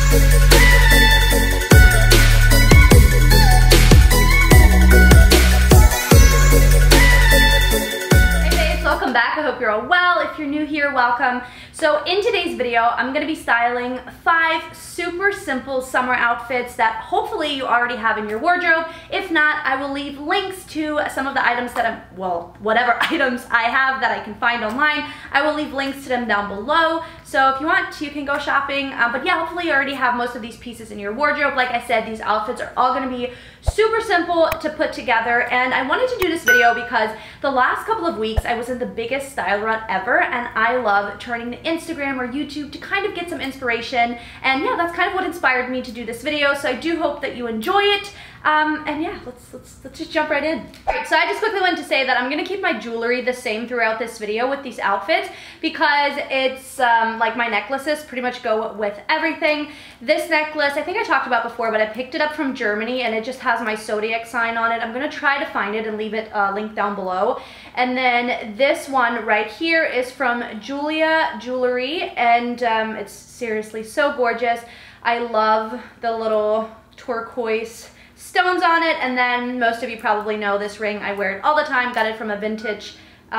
Welcome back. I hope you're all well. If you're new here, welcome. So in today's video, I'm going to be styling 5 super simple summer outfits that hopefully you already have in your wardrobe. If not, I will leave links to some of the items that whatever items I have that I can find online. I will leave links to them down below. So if you want, you can go shopping. But yeah, hopefully you already have most of these pieces in your wardrobe. Like I said, these outfits are all going to be super simple to put together. And I wanted to do this video because the last couple of weeks I was in the biggest style rut ever, and I love turning to Instagram or YouTube to kind of get some inspiration. And yeah, that's kind of what inspired me to do this video. So I do hope that you enjoy it. And yeah, let's just jump right in. Alright, so I just quickly wanted to say that I'm gonna keep my jewelry the same throughout this video with these outfits because it's like my necklaces pretty much go with everything. This necklace, I think I talked about before, but I picked it up from Germany and it just has my zodiac sign on it. I'm gonna try to find it and leave it linked down below. And then this one right here is from Julia Jewelry, and it's seriously so gorgeous. I love the little turquoise stones on it, and then most of you probably know this ring. I wear it all the time, got it from a vintage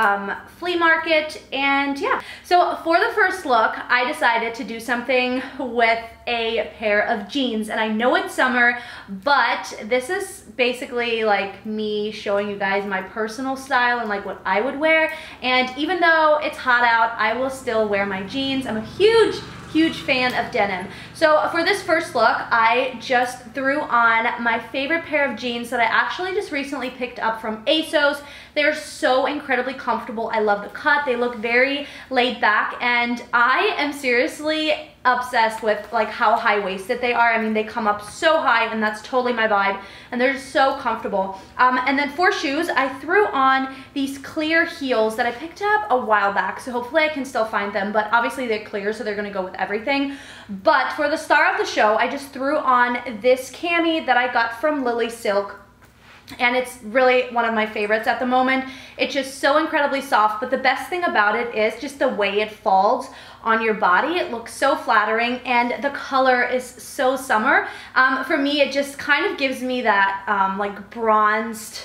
flea market. And yeah, so for the first look I decided to do something with a pair of jeans, and I know it's summer, but this is basically like me showing you guys my personal style and like what I would wear. And even though it's hot out, I will still wear my jeans. I'm a huge fan of denim. So for this first look, I just threw on my favorite pair of jeans that I actually just recently picked up from ASOS. They're so incredibly comfortable. I love the cut. They look very laid back, and I am seriously obsessed with like how high-waisted they are. I mean, they come up so high, and that's totally my vibe, and they're just so comfortable. And then for shoes, I threw on these clear heels that I picked up a while back, so hopefully I can still find them, but obviously they're clear, so they're gonna go with everything. But for the star of the show, I just threw on this cami that I got from Lily Silk, and it's really one of my favorites at the moment. It's just so incredibly soft, but the best thing about it is just the way it falls on your body. It looks so flattering, and the color is so summer. For me, it just kind of gives me that like bronzed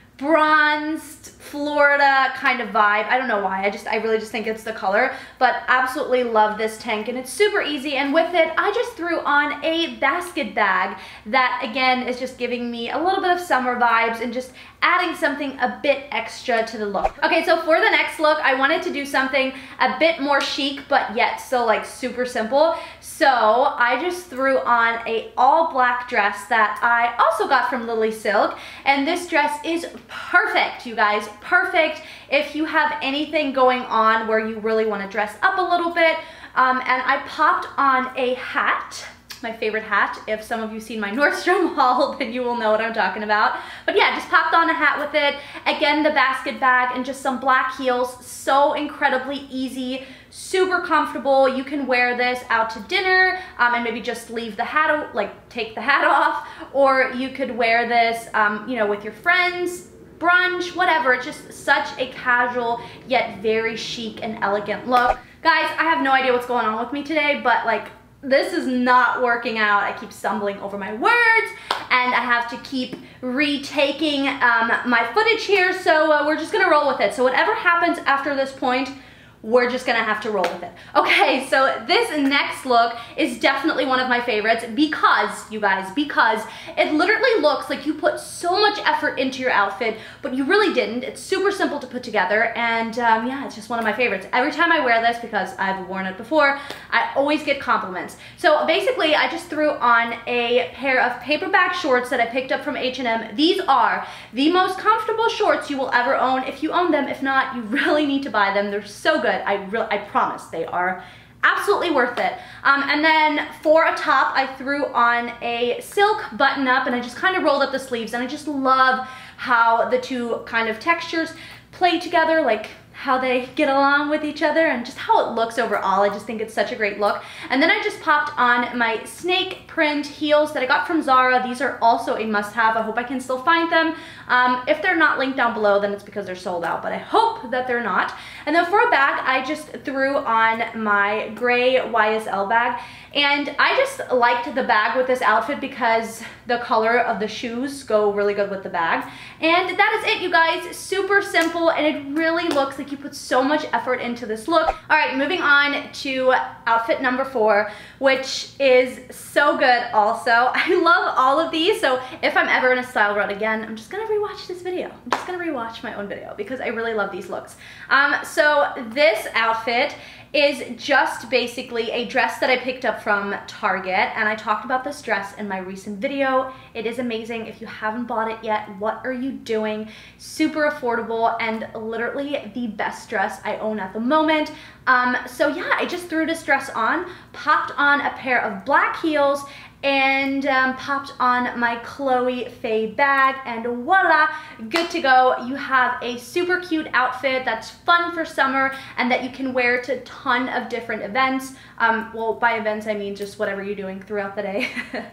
Florida kind of vibe. I don't know why, I really just think it's the color, but absolutely love this tank, and it's super easy. And with it, I just threw on a basket bag that again is just giving me a little bit of summer vibes and just adding something a bit extra to the look. Okay, so for the next look, I wanted to do something a bit more chic, but yet still like super simple. So I just threw on a all black dress that I also got from Lily Silk, and this dress is perfect, you guys, perfect if you have anything going on where you really want to dress up a little bit. And I popped on a hat, my favorite hat. If some of you seen my Nordstrom haul, then you will know what I'm talking about. But yeah, just popped on a hat with it. Again, the basket bag and just some black heels. So incredibly easy, super comfortable. You can wear this out to dinner and maybe just leave the hat, like take the hat off, or you could wear this, you know, with your friends, brunch, whatever. It's just such a casual yet very chic and elegant look. Guys, I have no idea what's going on with me today, but like, this is not working out. I keep stumbling over my words, and I have to keep retaking my footage here, so we're just gonna roll with it. So whatever happens after this point, we're just gonna have to roll with it. Okay, so this next look is definitely one of my favorites because, you guys, because it literally looks like you put so much effort into your outfit, but you really didn't. It's super simple to put together, and yeah, it's just one of my favorites. Every time I wear this, because I've worn it before, I always get compliments. So basically, I just threw on a pair of paperback shorts that I picked up from H&M. These are the most comfortable shorts you will ever own if you own them. If not, you really need to buy them. They're so good. I promise they are absolutely worth it. And then for a top, I threw on a silk button up, and I just kind of rolled up the sleeves, and I just love how the two kind of textures play together, like how they get along with each other and just how it looks overall. I just think it's such a great look. And then I just popped on my snake print heels that I got from Zara. These are also a must-have. I hope I can still find them. If they're not linked down below, then it's because they're sold out, but I hope that they're not. And then for a bag, I just threw on my gray YSL bag. And I just liked the bag with this outfit because the color of the shoes go really good with the bag. And that is it, you guys. Super simple, and it really looks like you put so much effort into this look. All right, moving on to outfit number 4, which is so good also. I love all of these, so if I'm ever in a style rut again, I'm just gonna rewatch this video. I'm just gonna rewatch my own video because I really love these looks. So this outfit is just basically a dress that I picked up from Target, and I talked about this dress in my recent video. It is amazing. If you haven't bought it yet, what are you doing? Super affordable and literally the best dress I own at the moment. So yeah, I just threw this dress on, popped on a pair of black heels, and popped on my Chloe Faye bag, and voila, good to go. You have a super cute outfit that's fun for summer and that you can wear to a ton of different events. Well, by events, I mean just whatever you're doing throughout the day.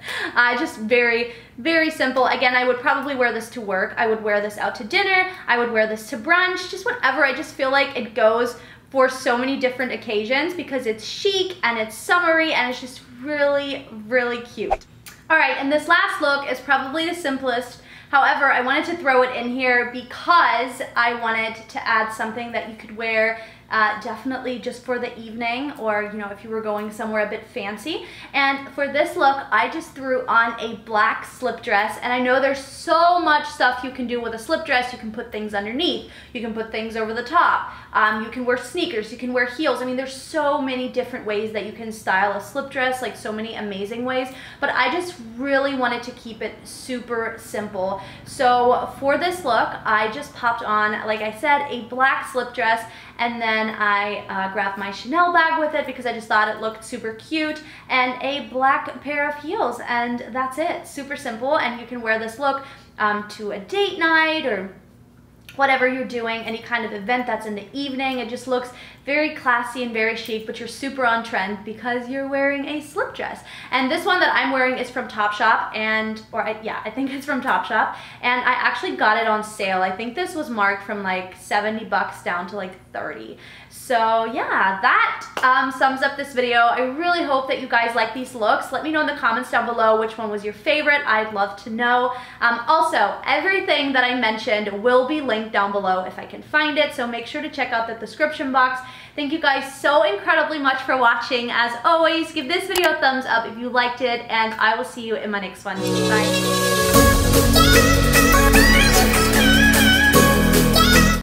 Just very, very simple. Again, I would probably wear this to work. I would wear this out to dinner. I would wear this to brunch, just whatever. I just feel like it goes for so many different occasions because it's chic and it's summery and it's just really, really cute. All right, and this last look is probably the simplest. However, I wanted to throw it in here because I wanted to add something that you could wear definitely just for the evening, or you know, if you were going somewhere a bit fancy. And for this look, I just threw on a black slip dress, and I know there's so much stuff you can do with a slip dress. You can put things underneath, you can put things over the top, you can wear sneakers, you can wear heels. I mean, there's so many different ways that you can style a slip dress, like so many amazing ways, but I just really wanted to keep it super simple. So for this look, I just popped on, like I said, a black slip dress, and then I grabbed my Chanel bag with it because I just thought it looked super cute, and a black pair of heels, and that's it. Super simple, and you can wear this look to a date night or whatever you're doing, any kind of event that's in the evening. It just looks very classy and very chic, but you're super on trend because you're wearing a slip dress. And this one that I'm wearing is from Topshop, I think it's from Topshop, and I actually got it on sale. I think this was marked from like 70 bucks down to like 30. So yeah, that sums up this video. I really hope that you guys like these looks. Let me know in the comments down below which one was your favorite. I'd love to know. Also, everything that I mentioned will be linked down below if I can find it, so make sure to check out the description box. Thank you guys so incredibly much for watching. As always, give this video a thumbs up if you liked it, and I will see you in my next one. Bye.